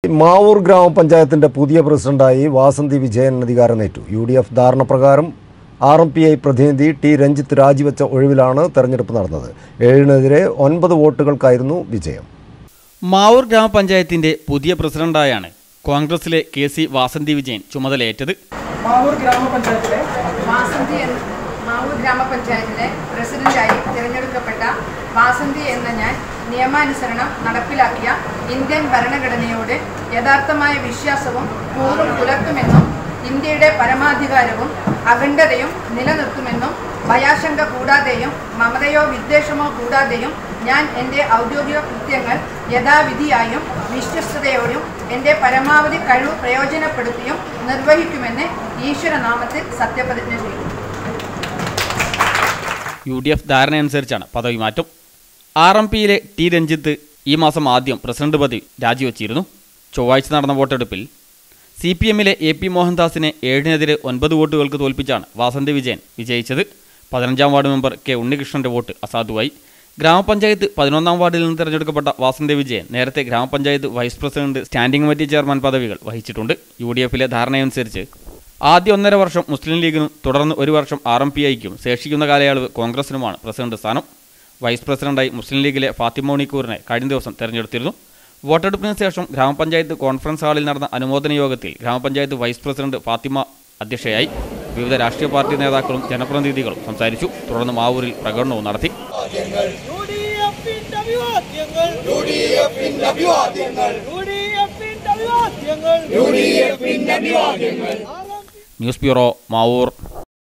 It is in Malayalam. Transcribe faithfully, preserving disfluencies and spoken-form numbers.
മാവൂർ ഗ്രാമപഞ്ചായത്തിന്റെ പുതിയ പ്രസിഡന്റായി വാസന്തി വിജയൻ അധികാരമേറ്റു. യു ഡി എഫ് ധാരണ പ്രകാരം ആർ എം പി ഐ പ്രതിനിധി ടി രഞ്ജിത്ത് രാജിവെച്ച ഒഴിവിലാണ് തെരഞ്ഞെടുപ്പ് നടന്നത്. ഏഴിനെതിരെ ഒൻപത് വോട്ടുകൾക്കായിരുന്നു വിജയം. മാവൂർ ഗ്രാമപഞ്ചായത്തിന്റെ പുതിയ പ്രസിഡന്റായാണ് കോൺഗ്രസിലെ കെ സി വാസന്തി വിജയൻ ചുമതലയേറ്റത്. മാവൂർ ഗ്രാമപഞ്ചായത്തിലെ വാസന്തി മാവൂർ ഗ്രാമപഞ്ചായത്തിലെ പ്രസിഡന്റായി തിരഞ്ഞെടുക്കപ്പെട്ട വാസന്തി എന്ന ഞാൻ നിയമാനുസരണം നടപ്പിലാക്കിയ ഇന്ത്യൻ ഭരണഘടനയോട് യഥാർത്ഥമായ വിശ്വാസവും കൂറും പുലർത്തുമെന്നും ഇന്ത്യയുടെ പരമാധികാരവും അഖണ്ഡതയും നിലനിർത്തുമെന്നും ഭയാശങ്ക കൂടാതെയും മമതയോ വിദ്വേഷമോ കൂടാതെയും ഞാൻ എൻ്റെ ഔദ്യോഗിക കൃത്യങ്ങൾ യഥാവിധിയായും വിശ്വസ്തയോടും എൻ്റെ പരമാവധി കഴിവ് പ്രയോജനപ്പെടുത്തിയും നിർവഹിക്കുമെന്ന് ഈശ്വരനാമത്തിൽ സത്യപ്രതിജ്ഞ ചെയ്തു. യു ഡി എഫ് ധാരണയനുസരിച്ചാണ് പദവി മാറ്റം. ആർ എം പിയിലെ ടി രഞ്ജിത്ത് ഈ മാസം ആദ്യം പ്രസിഡന്റ് പദവി രാജിവെച്ചിരുന്നു. ചൊവ്വാഴ്ച നടന്ന വോട്ടെടുപ്പിൽ സി പി എമ്മിലെ എ പി മോഹൻദാസിനെ ഏഴിനെതിരെ ഒൻപത് വോട്ടുകൾക്ക് തോൽപ്പിച്ചാണ് വാസന്തി വിജയൻ വിജയിച്ചത്. പതിനഞ്ചാം വാർഡ് മെമ്പർ കെ ഉണ്ണികൃഷ്ണന്റെ വോട്ട് അസാധുവായി. ഗ്രാമപഞ്ചായത്ത് പതിനൊന്നാം വാർഡിൽ നിന്ന് തിരഞ്ഞെടുക്കപ്പെട്ട വാസന്തി വിജയൻ നേരത്തെ ഗ്രാമപഞ്ചായത്ത് vice president, standing committee chairman പദവികൾ വഹിച്ചിട്ടുണ്ട്. യു ഡി എഫിലെ ധാരണയനുസരിച്ച് ആദ്യ ഒന്നര വർഷം മുസ്ലിം ലീഗിനും തുടർന്ന് ഒരു വർഷം ആർ എം പി ഐക്കും ശേഷിക്കുന്ന കാലയളവ് കോൺഗ്രസിനുമാണ് പ്രസിഡന്റ് സ്ഥാനം. വൈസ് പ്രസിഡന്റായി മുസ്ലിം ലീഗിലെ ഫാത്തിമ മണിക്കൂറിനെ കഴിഞ്ഞ ദിവസം തെരഞ്ഞെടുത്തിരുന്നു. വോട്ടെടുപ്പിന് ശേഷം ഗ്രാമപഞ്ചായത്ത് കോൺഫറൻസ് ഹാളിൽ നടന്ന അനുമോദന യോഗത്തിൽ ഗ്രാമപഞ്ചായത്ത് വൈസ് പ്രസിഡന്റ് ഫാത്തിമ അധ്യക്ഷയായി. വിവിധ രാഷ്ട്രീയ പാർട്ടി നേതാക്കളും ജനപ്രതിനിധികളും സംസാരിച്ചു. തുടർന്ന് മാവൂരിൽ പ്രകടനവും നടത്തി. News bureau, Mavoor.